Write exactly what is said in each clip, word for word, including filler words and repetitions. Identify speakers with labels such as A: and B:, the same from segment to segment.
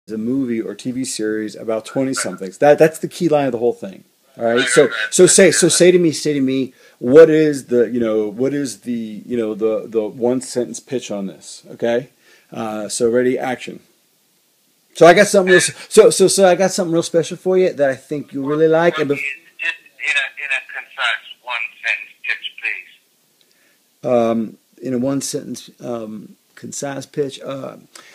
A: a movie or T V series about twenty somethings. That that's the key line of the whole thing. All right. So so say so say to me say to me what is the you know what is the you know the the one sentence pitch on this? Okay. Uh, so ready, action. So I got something real, so so so I got something real special for you that I think you really like. And
B: just in a in a concise one sentence pitch, please.
A: Um, in a one sentence um, concise pitch. Uh,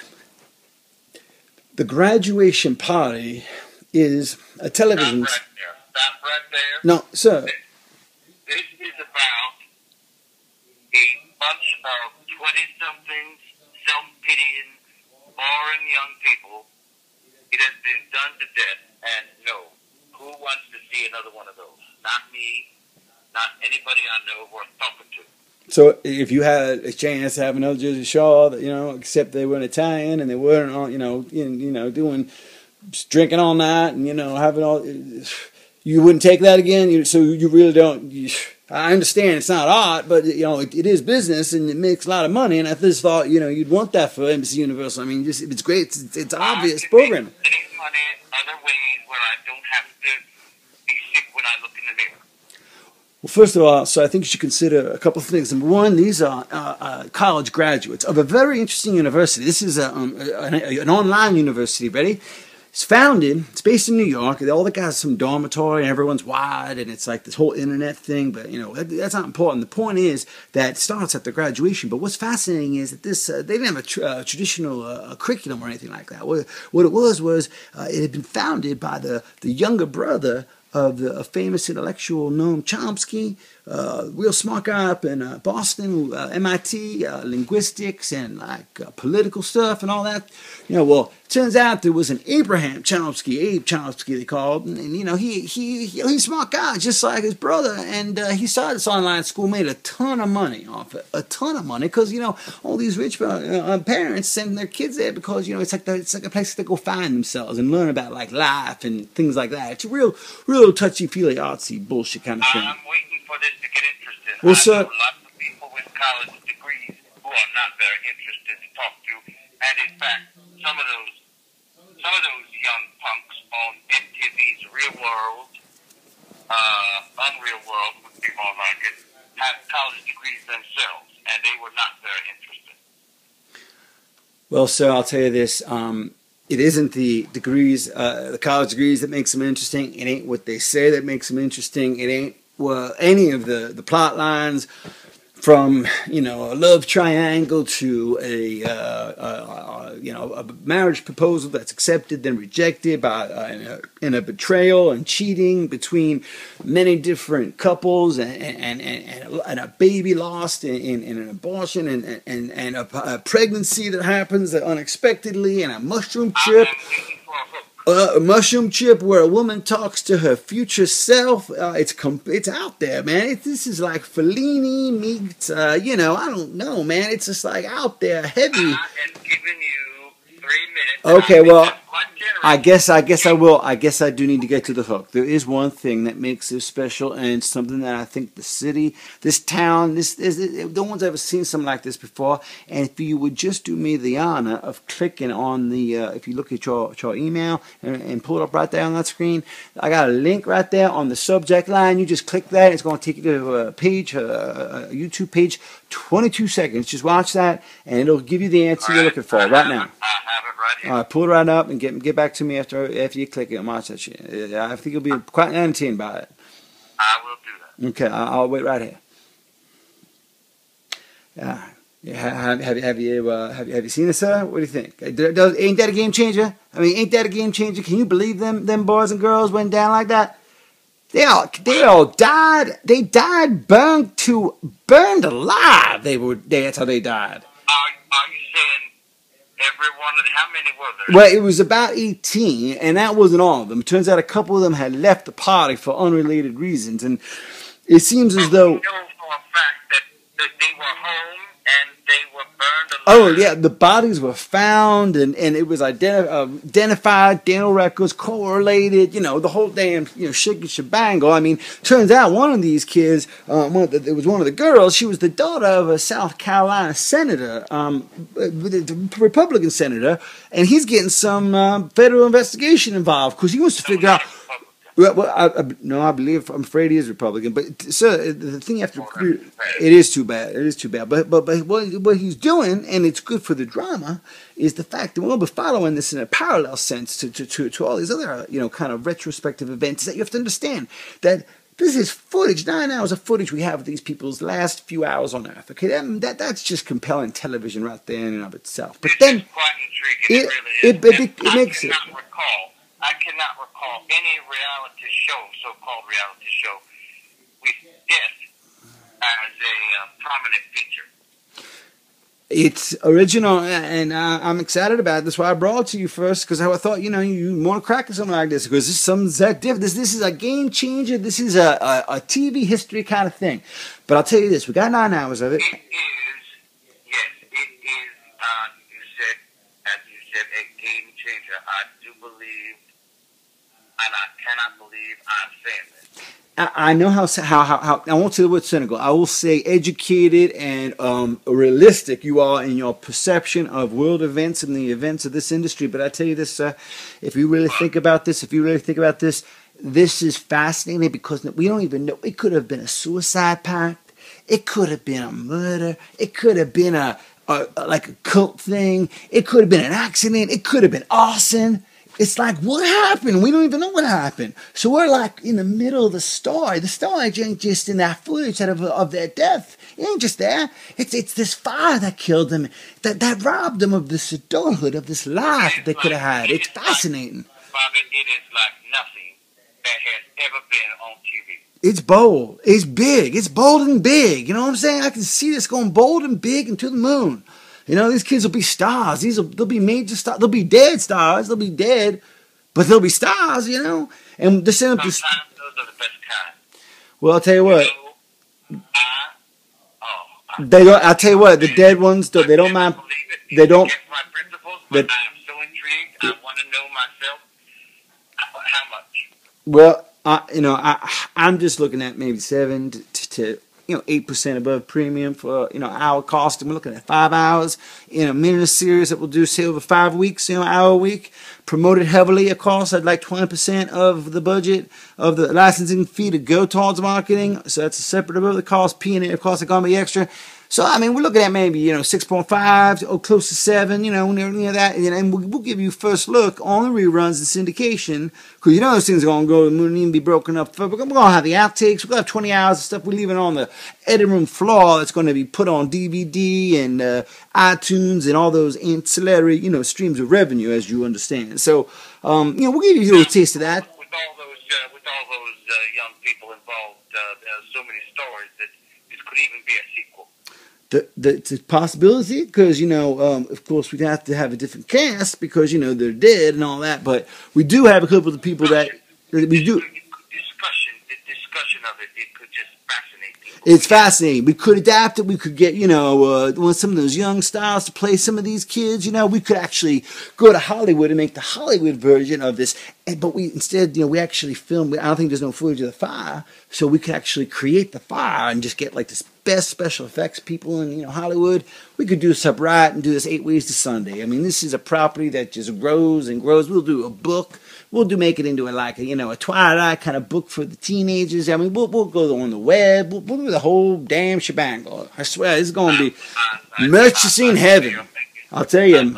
A: The graduation party is a television.
B: Stop right there. Stop right there.
A: No, sir.
B: This is about a bunch of twenty-somethings, self-pitying, boring young people. It has been done to death, and no. Who wants to see another one of those? Not me, not anybody I know worth talking to.
A: So if you had a chance to have another Jersey Shaw, you know, except they weren't Italian and they weren't, all, you know, in, you know, doing drinking all night and you know having all, you wouldn't take that again. You, so you really don't. You, I understand it's not art, but you know it, it is business and it makes a lot of money. And I just thought you know you'd want that for Embassy Universal. I mean, just it's great. It's, it's obvious programming.
B: Make money other ways where I don't have to be sick when I look in the mirror.
A: Well, first of all, so I think you should consider a couple of things. Number one, these are uh, uh, college graduates of a very interesting university. This is a, um, an, an online university, ready? It's founded, it's based in New York. All the guys some dormitory and everyone's wide and it's like this whole internet thing, but you know, that, that's not important. The point is that it starts at the graduation, but what's fascinating is that this, uh, they didn't have a tr uh, traditional uh, curriculum or anything like that. What, what it was was uh, it had been founded by the, the younger brother of the a famous intellectual Noam Chomsky, uh, real smart guy up in uh, Boston, uh, M I T, uh, linguistics and like uh, political stuff and all that. You know, well, it turns out there was an Abraham Chomsky, Abe Chomsky they called, and, and you know he he, he he's a smart guy just like his brother, and uh, he started this online school, made a ton of money off it, a ton of money, because you know all these rich uh, parents send their kids there because you know it's like the, it's like a place to go find themselves and learn about like life and things like that. It's a real real touchy feely artsy bullshit kind of thing.
B: I'm waiting for this to get interesting.
A: Well,
B: I
A: sir,
B: know lots of people with college degrees who are not very interested to talk to, and in fact, some of those some of those young punks on M T V's Real World, uh, Unreal World would be more like it, have college degrees themselves, and they were not very interested.
A: Well, sir, I'll tell you this. Um, it isn't the degrees, uh, the college degrees that makes them interesting. It ain't what they say that makes them interesting. It ain't well, any of the, the plot lines from, you know, a love triangle to a, uh, uh, you know, a marriage proposal that's accepted then rejected by uh, in, a, in a betrayal and cheating between many different couples and and, and, and a baby lost in, in, in an abortion and and, and a, a pregnancy that happens unexpectedly and a mushroom trip. Uh, a mushroom trip where a woman talks to her future self. Uh, it's com it's out there, man. It, this is like Fellini meets, uh, you know, I don't know, man. It's just like out there, heavy.
B: I am giving you three minutes.
A: Okay, well, I guess I guess I will. I guess I do need to get to the hook. There is one thing that makes this special, and it's something that I think the city, this town, this is no one's ever seen something like this before. And if you would just do me the honor of clicking on the, uh, if you look at your your email and, and pull it up right there on that screen, I got a link right there on the subject line. You just click that. It's going to take you to a page, a, a YouTube page. twenty-two seconds. Just watch that, and it'll give you the answer you're looking for right now.
B: I have it right here.
A: All right, pull it right up and get get back to me after after you click it and watch that shit. I think you'll be quite entertained by it.
B: I will do that.
A: Okay, I'll, I'll wait right here. Yeah, yeah. Have, have, have you uh, have you have you seen it, sir? What do you think? Does, ain't that a game changer? I mean, ain't that a game changer? Can you believe them them boys and girls went down like that? They all they all died. They died burned to burned alive. They were that's how they died.
B: Are, are you saying every one of them? How many were there?
A: Well, it was about eighteen, and that wasn't all of them. It turns out a couple of them had left the party for unrelated reasons, and it seems as though.
B: You know for a fact that, that they were home and they were burned alive.
A: Oh yeah, the bodies were found and, and it was identi- uh, identified, dental records correlated, you know, the whole damn you know shit and shebangle. I mean, turns out one of these kids, um, one of the, it was one of the girls. She was the daughter of a South Carolina senator, um, a Republican senator, and he's getting some uh, federal investigation involved because he wants to figure out. Well, well I, I, no, I believe I'm afraid he is Republican. But sir, the thing you have to it is too bad. It is too bad. But but but what what he's doing, and it's good for the drama, is the fact that we're going to be following this in a parallel sense to to to, to all these other you know kind of retrospective events. That you have to understand that this is footage, nine hours of footage we have of these people's last few hours on Earth. Okay, that, that that's just compelling television right there in and of itself. But then
B: it
A: it it, it, it, it makes it.
B: Recall. I cannot recall any reality show, so-called reality show, with death as a uh, prominent feature.
A: It's original, and uh, I'm excited about it. That's why I brought it to you first, because I thought, you know, you want to crack something like this, because this is something that different. This, this is a game changer. This is a, a, a T V history kind of thing. But I'll tell you this, we got nine hours of it.
B: It is, yes, it is, uh, you said, as you said, a game changer. I do believe, and I cannot believe I'm saying this.
A: I, I know how, how, how, how, I won't say the word cynical. I will say educated and um, realistic you are in your perception of world events and the events of this industry. But I tell you this, uh, if you really think about this, if you really think about this, this is fascinating because we don't even know. It could have been a suicide pact. It could have been a murder. It could have been a, a, a like a cult thing. It could have been an accident. It could have been arson. It's like, what happened? We don't even know what happened. So we're like in the middle of the story. The story ain't just in that footage of, of their death. It ain't just there. It's it's this fire that killed them, that, that robbed them of this adulthood, of this life that they could have had. It's fascinating.
B: Father, it is like nothing that has ever been on T V.
A: It's bold. It's big. It's bold and big. You know what I'm saying? I can see this going bold and big and to the moon. You know, these kids will be stars. These will, they'll be major stars. They'll be dead stars. They'll be dead, but they'll be stars, you know? And they're setting up this.
B: Sometimes those are the best kind.
A: Well, I'll tell you what.
B: You know, I, oh, I,
A: They don't, I'll tell you what, the dead ones, don't, they don't mind. They don't.
B: My principles, but I am so intrigued. I want to know myself how much.
A: Well, I, you know, I, I'm just looking at maybe seven to, to you know, eight percent above premium for, you know, hour cost. And we're looking at five hours in a minute series that we'll do, say, over five weeks, you know, hour a week. Promoted heavily, of course, at like twenty percent of the budget of the licensing fee to go towards marketing. So that's a separate above the cost. P and A, of course, are going to be extra. So, I mean, we're looking at maybe, you know, six point five or close to seven, you know, near, near that. And we'll, we'll give you first look on the reruns and syndication. Because you know those things are going to go, wouldn't even be broken up. We're going to have the outtakes. We're going to have twenty hours of stuff. We're leaving on the edit room floor that's going to be put on D V D and uh, iTunes and all those ancillary, you know, streams of revenue, as you understand. So, um, you know, we'll give you a little taste of that.
B: With all those, uh, with all those uh, young people involved, uh, there are so many stories that this could even be a sequel.
A: The, the, it's a possibility because, you know, um, of course, we'd have to have a different cast because, you know, they're dead and all that. But we do have a couple of the people that, that we do.
B: Discussion, the discussion of it, it could just fascinate people.
A: It's fascinating. We could adapt it. We could get, you know, uh, one some of those young stars to play some of these kids. You know, we could actually go to Hollywood and make the Hollywood version of this. And, but we instead, you know, we actually film. I don't think there's no footage of the fire, so we could actually create the fire and just get like this best special effects people in, you know, Hollywood. We could do this up right and do this eight ways to Sunday. I mean, this is a property that just grows and grows. We'll do a book. We'll do make it into a, like a, you know, a Twilight kind of book for the teenagers. I mean, we'll we'll go on the web. We'll, we'll do the whole damn shebang. I swear, it's going to be merchandising heaven. I'll tell you.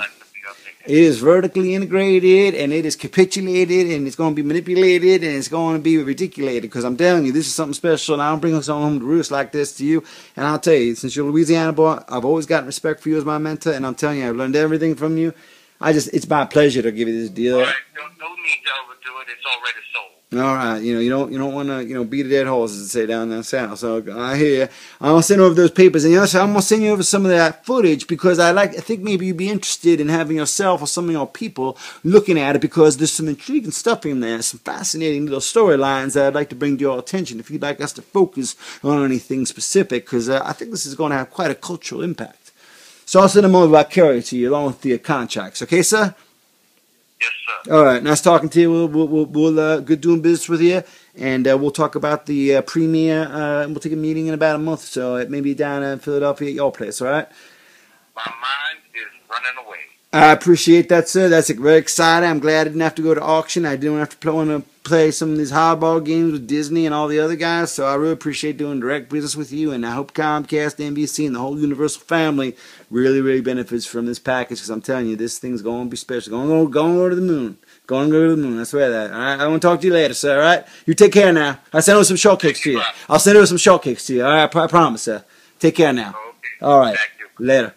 A: It is vertically integrated, and it is capitulated, and it's going to be manipulated, and it's going to be reticulated, because I'm telling you, this is something special, and I don't bring us home to roost like this to you. And I'll tell you, since you're a Louisiana boy, I've always gotten respect for you as my mentor, and I'm telling you, I've learned everything from you. I just, it's my pleasure to give you this deal.
B: All right, don't, don't need to overdo it. It's already sold.
A: All right, you know, you don't, you don't want to, you know, beat a dead horse, as they say down there south. So I hear you. I'm gonna send over those papers, and you know, so I'm gonna send you over some of that footage because I like, I think maybe you'd be interested in having yourself or some of your people looking at it because there's some intriguing stuff in there, some fascinating little storylines that I'd like to bring to your attention. If you'd like us to focus on anything specific, because uh, I think this is going to have quite a cultural impact. So I'll send them over by courier to you along with the contracts. Okay, sir?
B: Yes, sir.
A: All right. Nice talking to you. We'll, we'll, we'll, we'll uh, good doing business with you. And uh, we'll talk about the uh, premiere. Uh, and we'll take a meeting in about a month or so. It may be down in Philadelphia at your place, all right?
B: My mind is running away.
A: I appreciate that, sir. That's very exciting. I'm glad I didn't have to go to auction. I didn't have to play, to play some of these hardball games with Disney and all the other guys. So I really appreciate doing direct business with you. And I hope Comcast, N B C, and the whole Universal family really, really benefits from this package. Because I'm telling you, this thing's going to be special. Going to go, going to go to the moon. Going to go to the moon. I swear that. All right. I want to talk to you later, sir. All right. You take care now. I'll send over some shortcakes to you. I'll send over some shortcakes to you. All right. I promise, sir. Take care now.
B: Okay.
A: All right.
B: Thank you.
A: Later.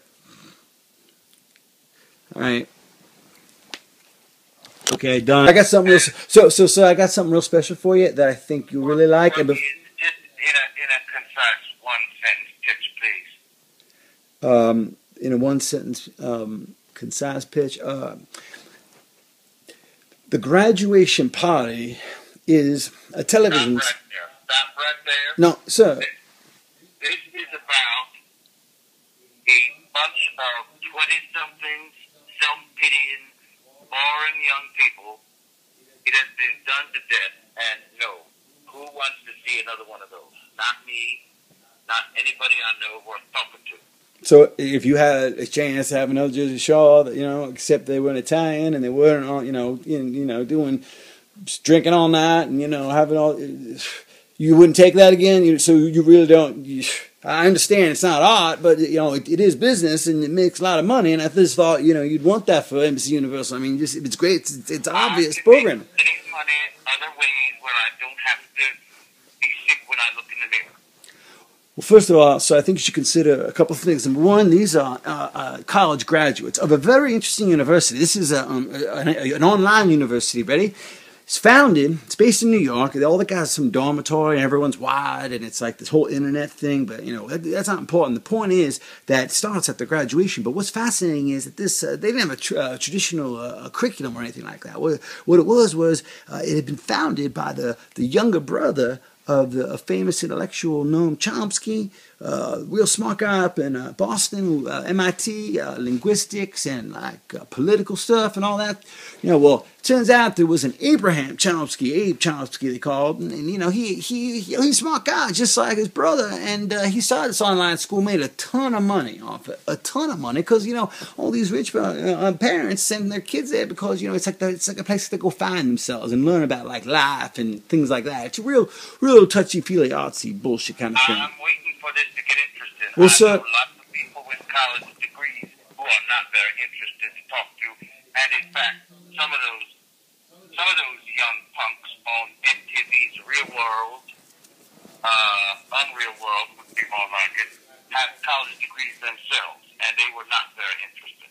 A: All right. Okay, done. I got something real, so so so I got something real special for you that I think you really like. And
B: Just in a in a concise one sentence pitch, please.
A: um, in a one sentence um, concise pitch, uh, the graduation party is a television.
B: Stop right there. Stop right there.
A: No, sir.
B: This is about a bunch of twenty-somethings, self-pitying, boring young people. It has been done to death, and no, who wants to see another one of those? Not me, not anybody I know worth talking to.
A: So if you had a chance to have another Jersey Shore, that, you know, except they weren't Italian and they weren't, all, you know, in, you know, doing drinking all night and you know having all, you wouldn't take that again. You, so you really don't. You, I understand it's not art, but you know it, it is business and it makes a lot of money. And I just thought you know you'd want that for N B C Universal. I mean, just it's great. It's, it's obvious
B: I can
A: program.
B: make money other ways where I don't have to be sick when I look in the mirror.
A: Well, first of all, so I think you should consider a couple of things. Number one, these are uh, uh, college graduates of a very interesting university. This is a, um, an, an online university. Ready? It's founded, it's based in New York. All the guys some dormitory and everyone's wide and it's like this whole internet thing. But, you know, that, that's not important. The point is that it starts at the graduation. But what's fascinating is that this, uh, they didn't have a tr uh, traditional uh, curriculum or anything like that. What, what it was was uh, it had been founded by the, the younger brother of the a famous intellectual Noam Chomsky, uh, real smart guy up in uh, Boston, uh, M I T, uh, linguistics and like uh, political stuff and all that. You know, well, it turns out there was an Abraham Chomsky, Abe Chomsky they called, and, and you know he he he he's a smart guy just like his brother, and uh, he started this online school, made a ton of money off it, a ton of money, because you know all these rich uh, parents send their kids there because you know it's like the, it's like a place to go find themselves and learn about like life and things like that. It's a real real touchy feely artsy bullshit kind of thing.
B: I'm waiting for this to get interesting.
A: Well,
B: I
A: sir,
B: know lots of people with college degrees who are not very interested to talk to, and in fact, some of those some of those young punks on M T V's Real World, uh, Unreal World would be more like it, have college degrees themselves, and they were not very interested.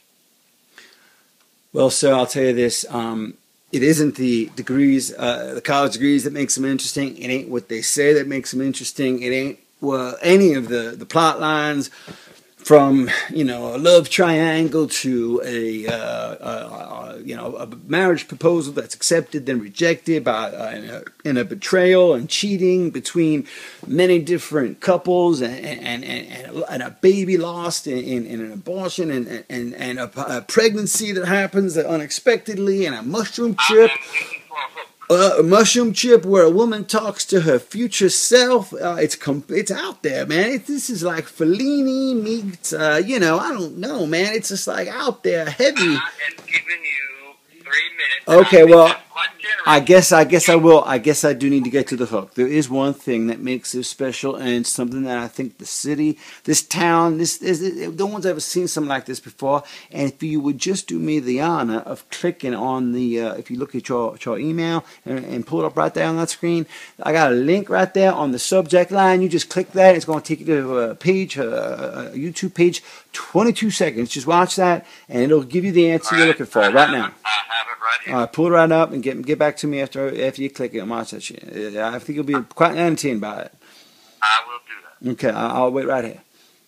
A: well, sir, I'll tell you this. Um, it isn't the degrees, uh, the college degrees that makes them interesting. It ain't what they say that makes them interesting. It ain't well, any of the, the plot lines from, you know, a love triangle to a, uh, uh, uh, you know, a marriage proposal that's accepted then rejected by uh, in, a, in a betrayal and cheating between many different couples and and, and, and, a, and a baby lost in, in, in an abortion and, and, and a, a pregnancy that happens unexpectedly and a mushroom trip.
B: I'm waiting for a hook.
A: Uh, a mushroom trip where a woman talks to her future self. Uh, it's com it's out there, man. It, this is like Fellini meets, uh, you know, I don't know, man. It's just like out there, heavy.
B: I am giving you three minutes.
A: Okay, well, I
B: I
A: guess I guess I will. I guess I do need to get to the hook. There is one thing that makes this special, and it's something that I think the city, this town, this, this, no one's ever seen something like this before. And if you would just do me the honor of clicking on the, uh, if you look at your, at your email and, and pull it up right there on that screen, I got a link right there on the subject line. You just click that. It's going to take you to a page, a, a YouTube page, twenty-two seconds. Just watch that, and it'll give you the answer you're looking for right now.
B: I have it right here.
A: All right, pull it right up and get get back to me after after you click it and watch that shit. I think you'll be quite entertained by it.
B: I will do that.
A: Okay, I'll, I'll wait right here.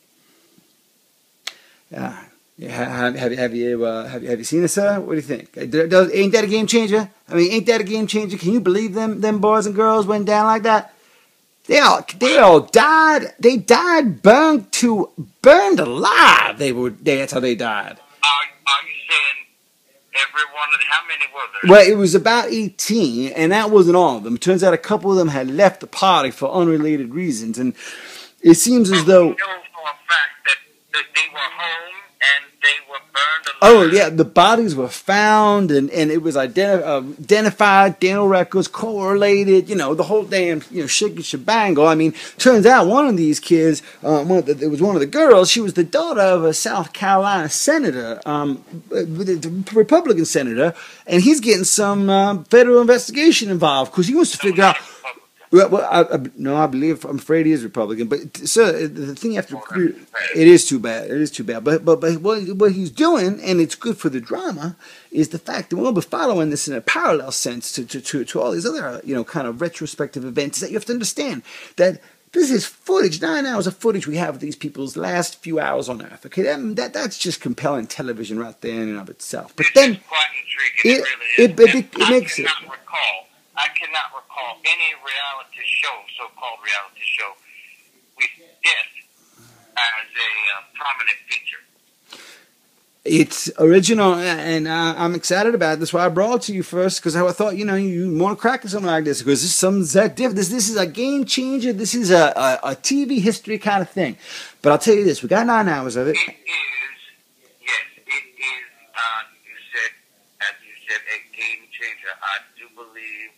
A: Yeah, yeah. Have, have, have you uh, have you have you seen it, sir? What do you think? Does, ain't that a game changer? I mean, ain't that a game changer? Can you believe them them boys and girls went down like that? They all they all died. They died burned to burned alive. They were that's how they died.
B: Are, are you saying every one of them? How many were there?
A: Well, it was about eighteen, and that wasn't all of them. It turns out a couple of them had left the party for unrelated reasons, and it seems as though.
B: We know for a fact that, that they were home and they were burned alive.
A: Oh, yeah, the bodies were found, and, and it was identi- uh, identified, dental records correlated, you know, the whole damn, you know, shit shebangle. I mean, turns out one of these kids, um, one of the, it was one of the girls, she was the daughter of a South Carolina senator, um, the Republican senator, and he's getting some uh, federal investigation involved, because he wants to figure out. Well, well I, I, no, I believe I'm afraid he is Republican. But sir, the thing you have to agree, it is too bad. It is too bad. But but but what what he's doing, and it's good for the drama, is the fact that we'll be following this in a parallel sense to to to, to all these other you know kind of retrospective events. That you have to understand that this is footage, nine hours of footage we have of these people's last few hours on Earth. Okay, that, that that's just compelling television right there in and of itself. But then
B: it's quite intriguing. It,
A: it,
B: really is.
A: it, it, it, it makes it.
B: Recall. I cannot recall any reality show, so-called reality show, with death as a uh, prominent feature.
A: It's original, and uh, I'm excited about it. That's why I brought it to you first, because I thought, you know, you want to crack something like this, because this is something that different. This, this is a game changer. This is a, a, a T V history kind of thing. But I'll tell you this, we got nine hours of it.
B: It is, yes, it is, uh, you said, as you said, a game changer. I do believe,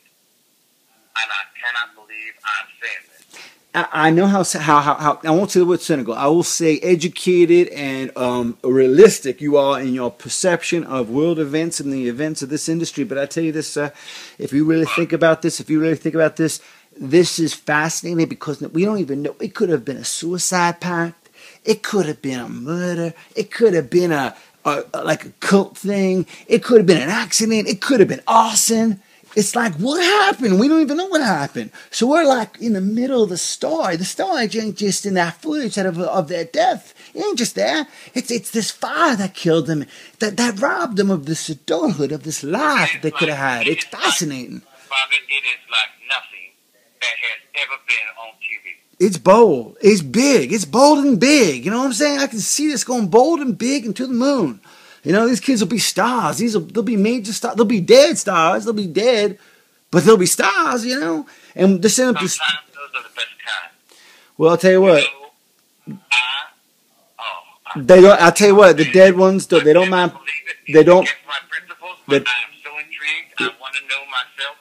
B: and I cannot believe I'm saying this.
A: I know how, how, how, how, I won't say the word cynical. I will say educated and um, realistic you are in your perception of world events and the events of this industry. But I tell you this, uh, if you really think about this, if you really think about this, this is fascinating because we don't even know. It could have been a suicide pact. It could have been a murder. It could have been a, a, a like a cult thing. It could have been an accident. It could have been arson. It's like, what happened? We don't even know what happened. So we're like in the middle of the story. The story ain't just in that footage of, of their death. It ain't just there. It's it's this fire that killed them, that, that robbed them of this adulthood, of this life that they could have had. It's fascinating.
B: Father, it is like nothing that has ever been on T V.
A: It's bold. It's big. It's bold and big. You know what I'm saying? I can see this going bold and big and to the moon. You know, these kids will be stars. These will, they'll be major stars. They'll be dead stars. They'll be dead, but they'll be stars, you know? And they're setting up this.
B: Sometimes those are the best kind.
A: Well, I'll tell you what.
B: You know, I, oh, I,
A: They don't, I'll tell you what, the dead ones, don't, they don't mind. They don't.
B: My principles, but I am so intrigued. I want to know myself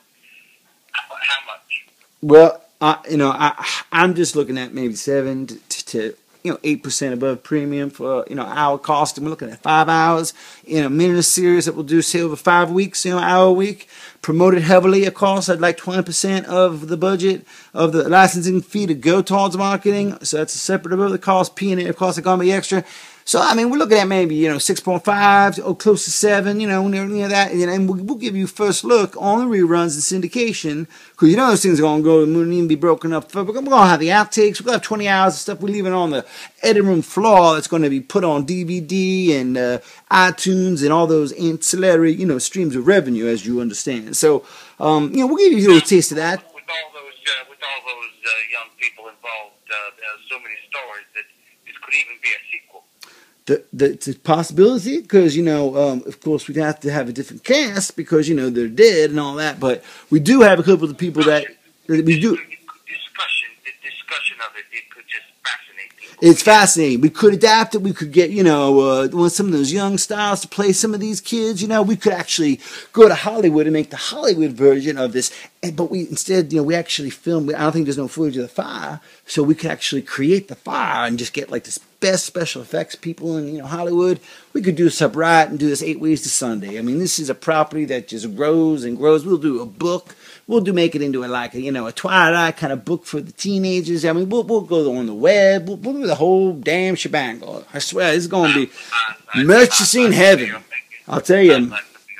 B: how much.
A: Well, I, you know, I, I'm just looking at maybe seven to, to you know, eight percent above premium for, you know, hour cost. And we're looking at five hours in a minute series that we'll do, say, over five weeks, you know, hour a week. Promoted heavily, of course, at like twenty percent of the budget of the licensing fee to go towards marketing. So that's a separate above the cost. P and A, of course, are going to be extra. So, I mean, we're looking at maybe, you know, six point five or close to seven, you know, near, near that. And we'll, we'll give you first look on the reruns and syndication. Because you know those things are going to go to the moon and even be broken up. We're going to have the outtakes. We're going to have twenty hours of stuff. We're leaving on the editing room floor that's going to be put on D V D and uh, iTunes and all those ancillary, you know, streams of revenue, as you understand. So, um, you know, we'll give you a little taste of that.
B: With all those, uh, with all those uh, young people involved, uh, there are so many stories that this could even be a sequel.
A: The, the, it's a possibility because, you know, um, of course, we'd have to have a different cast because, you know, they're dead and all that. But we do have a couple of people that, that we do.
B: Discussion, the discussion of it, it could just fascinate people.
A: It's fascinating. We could adapt it. We could get, you know, uh, one some of those young stars to play some of these kids. You know, we could actually go to Hollywood and make the Hollywood version of this. And, but we instead, you know, we actually film. I don't think there's no footage of the fire, so we could actually create the fire and just get like this best special effects people in, you know, Hollywood. We could do this up right and do this eight ways to Sunday. I mean, this is a property that just grows and grows. We'll do a book. We'll do make it into a, like a, you know, a Twilight kind of book for the teenagers. I mean, we'll we'll go on the web. We'll, we'll do the whole damn shebang. I swear, it's going to be mercy in heaven. I'll tell you.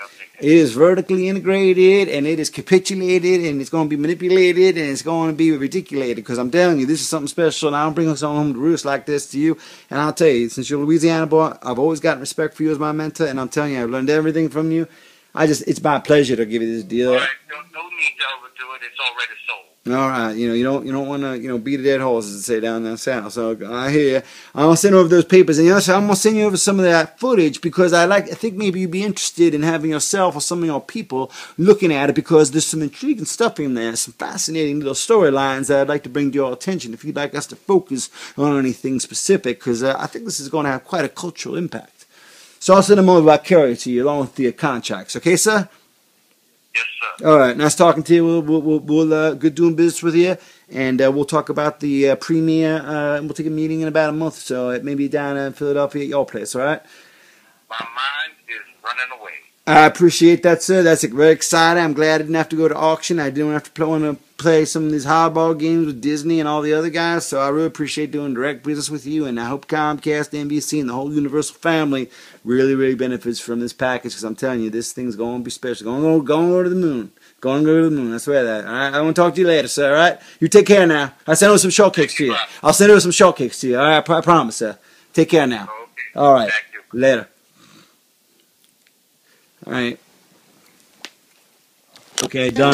A: It is vertically integrated, and it is capitulated, and it's going to be manipulated, and it's going to be reticulated, because I'm telling you, this is something special, and I don't bring us home to roost like this to you. And I'll tell you, since you're a Louisiana boy, I've always gotten respect for you as my mentor, and I'm telling you, I've learned everything from you. I just, it's my pleasure to give you this deal.
B: All right, don't, don't need to overdo it. It's already sold.
A: All right, you know you don't you don't want to you know beat a dead horse, as they say down there south. So I hear you. I'm gonna send over those papers, and you know, so I'm gonna send you over some of that footage because I like. I think maybe you'd be interested in having yourself or some of your people looking at it because there's some intriguing stuff in there, some fascinating little storylines that I'd like to bring to your attention. If you'd like us to focus on anything specific, because uh, I think this is going to have quite a cultural impact. So I'll send them over by carrier to you along with the uh, contracts. Okay, sir?
B: Yes, sir.
A: All right, nice talking to you. We'll, we'll, we'll, we'll uh, good doing business with you, and uh, we'll talk about the uh, premiere. Uh, and we'll take a meeting in about a month or so. It may be down in Philadelphia at your place. All right.
B: My mind is running away.
A: I appreciate that, sir. That's very exciting. I'm glad I didn't have to go to auction. I didn't have to play, want to play some of these hardball games with Disney and all the other guys. So I really appreciate doing direct business with you. And I hope Comcast, N B C, and the whole Universal family really, really benefits from this package. Because I'm telling you, this thing's going to be special. Going to go, going to go to the moon. Going to go to the moon. I swear that. All right. I want to talk to you later, sir. All right. You take care now. I'll send over some shortcakes to you. I'll send over some shortcakes to you. All right. I promise, sir. Take care now.
B: Okay.
A: All right.
B: Thank you.
A: Later. All right. Okay, done.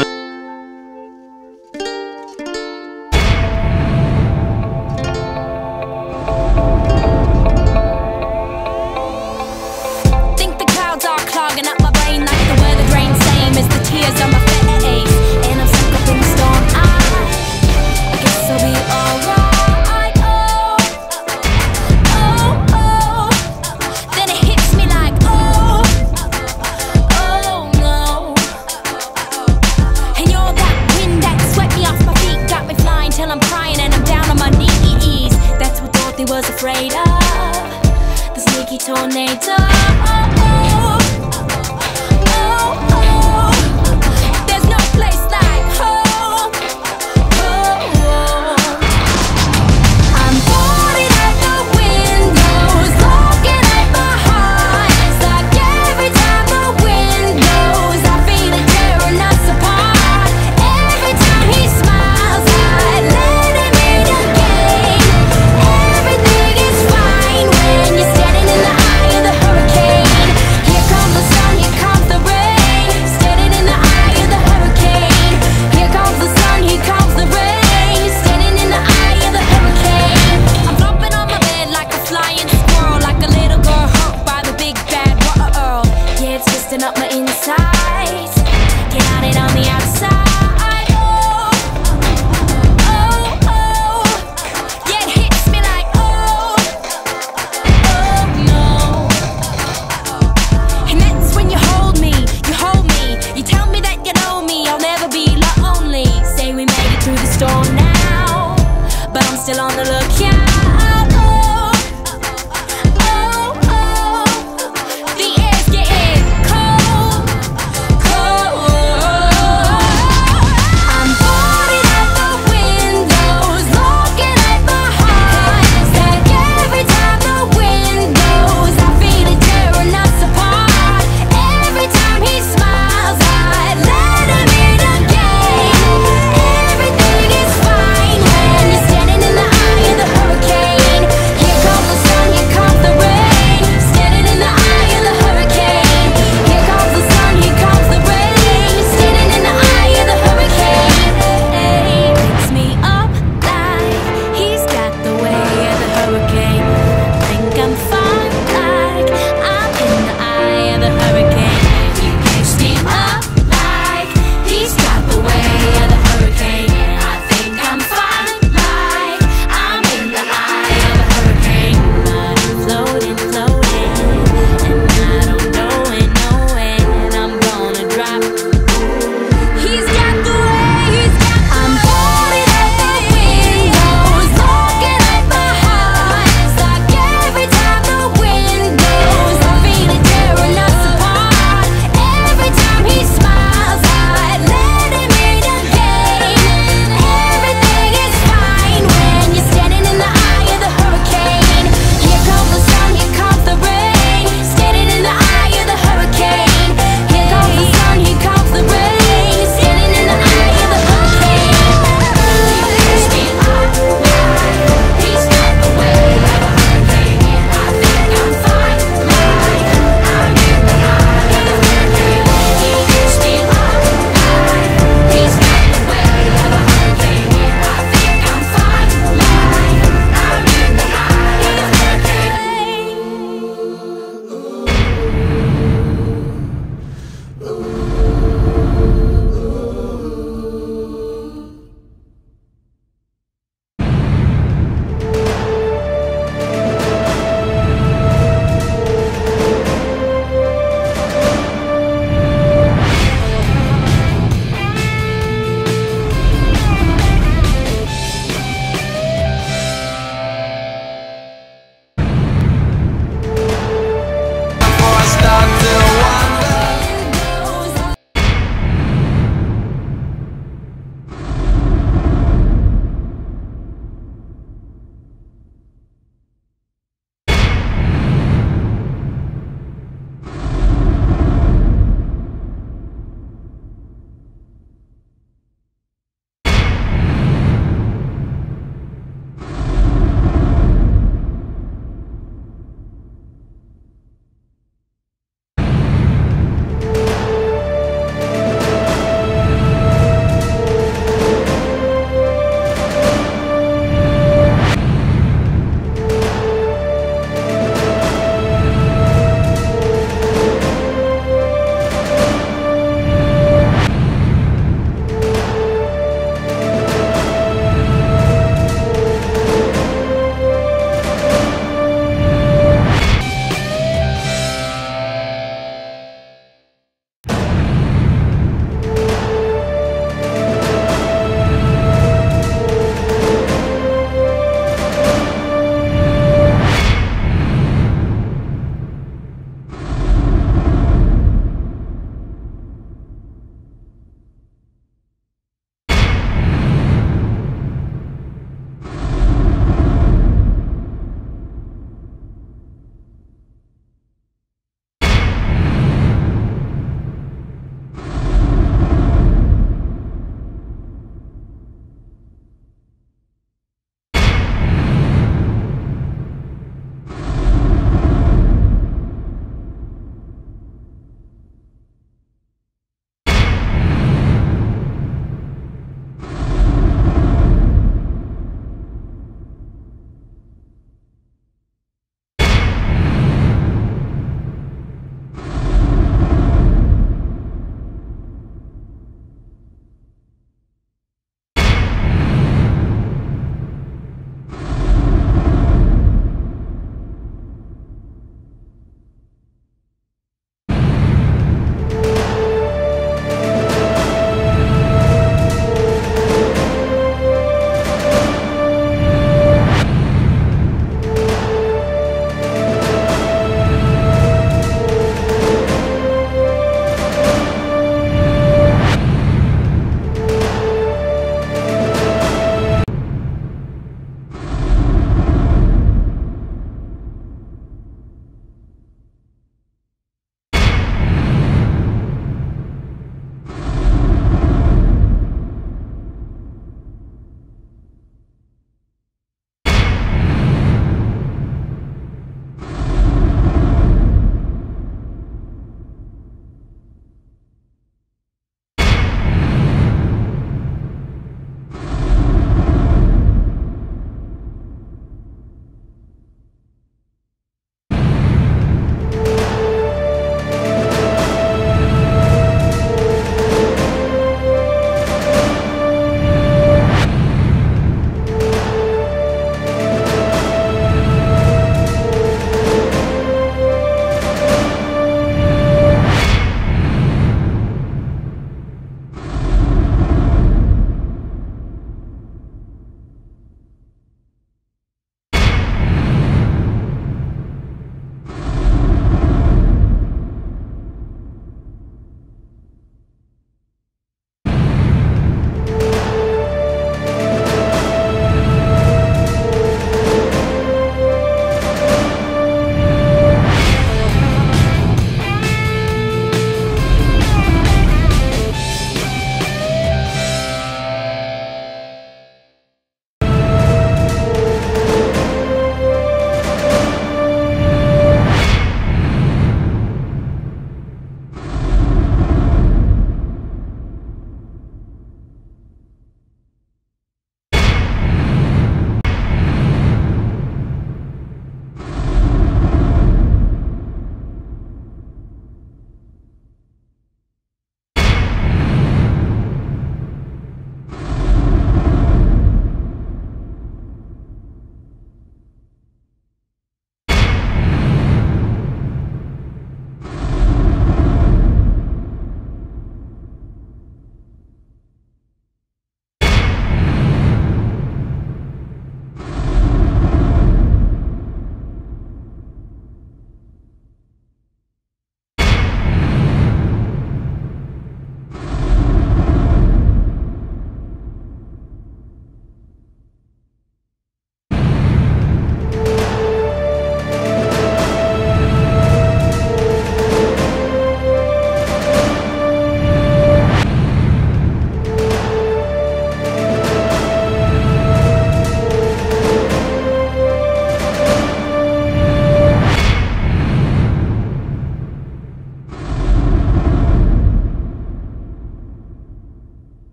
C: Think the clouds are clogging up my brain like the weather drain, same as the tears on my face. And I'm stuck up in the storm. I, I guess I'll be alright. Oh, oh, oh. Then it hits me like, oh, oh no. And you're that wind that swept me off my feet, got me flying till I'm crying and I'm down on my knees. That's what Dorothy was afraid of, the sneaky tornado. Everything is fine when you're standing in the eye of the hurricane.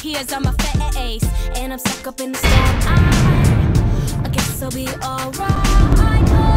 C: tears on my face, and I'm stuck up in the storm. I, I guess I'll be alright.